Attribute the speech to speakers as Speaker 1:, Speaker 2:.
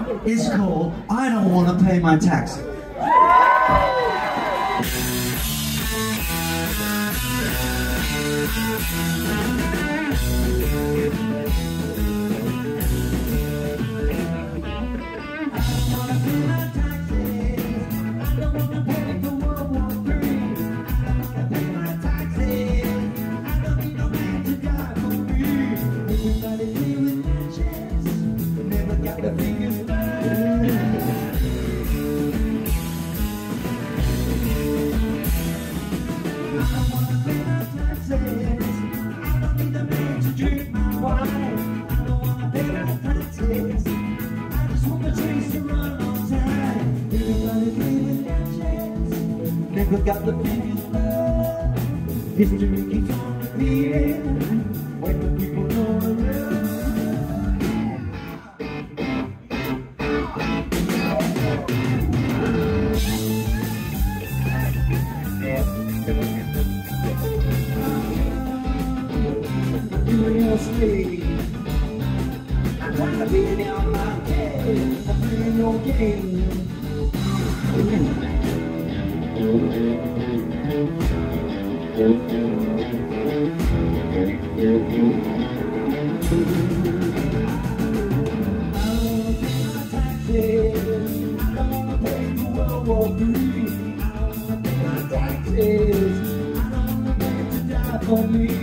Speaker 1: is called I Don't Want to Pay My Taxes. Never got the biggest love. History keeps on repeating when the people don't run. Seriously, I'm trying to be in my game. I'm playing your game. For me.